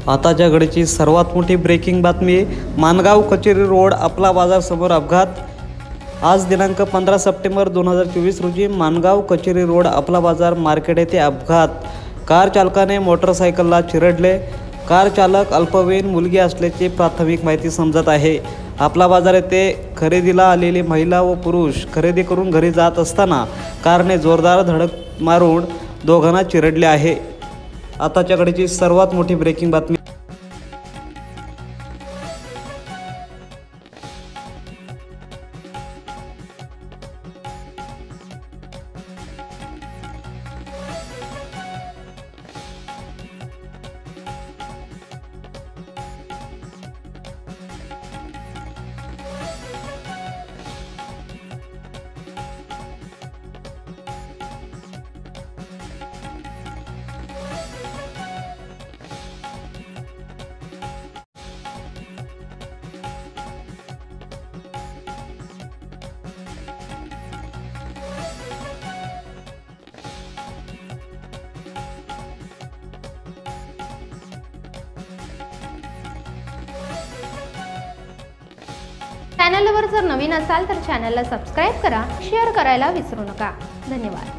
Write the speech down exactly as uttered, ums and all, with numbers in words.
आताच्या घडीची सर्वात मोठी ब्रेकिंग बातमी। माणगाव कचेरी रोड आपला बाजार समोर अपघात। आज दिनांक पंधरा सप्टेंबर दोन हजार चोवीस रोजी माणगाव कचेरी रोड आपला बाजार मार्केट येथे अपघात। कार चालकाने मोटरसायकलला चिरडले। कार चालक अल्पवयीन मुलगी असल्याची प्राथमिक माहिती समजत आहे। आपला बाजार येथे खरेदीला आलेली महिला व पुरुष खरेदी करून घरी जात असताना कारने जोरदार धडक मारून दोघांना चिरडले आहे। आताच्या घडीची सर्वात मोठी ब्रेकिंग बातमी। चॅनलवर जर नवीन असाल तर चॅनलला सबस्क्राइब करा, शेअर करायला विसरू नका। धन्यवाद।